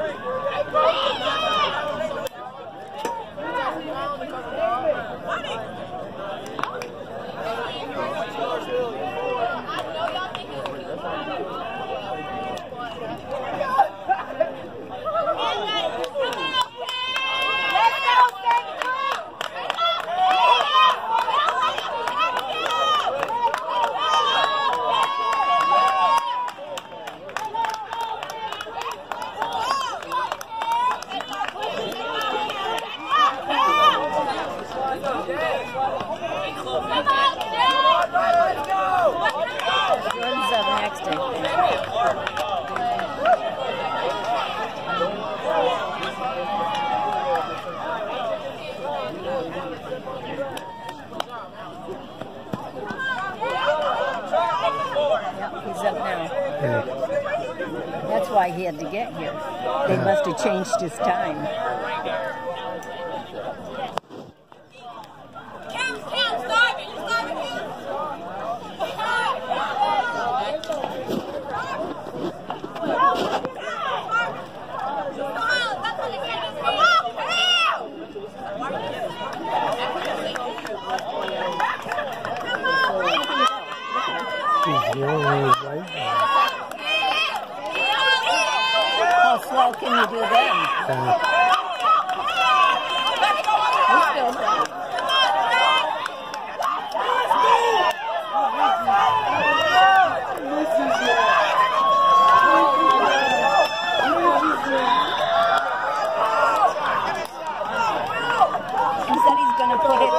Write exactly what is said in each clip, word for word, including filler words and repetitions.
That's why he had to get here. They must have changed his time. How slow can you do then? Uh, We're still done. He said he's going to put it.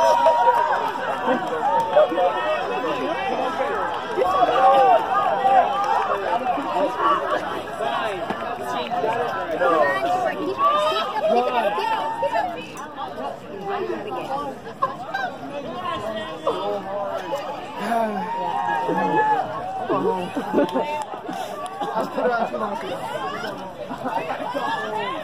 I'll put it on.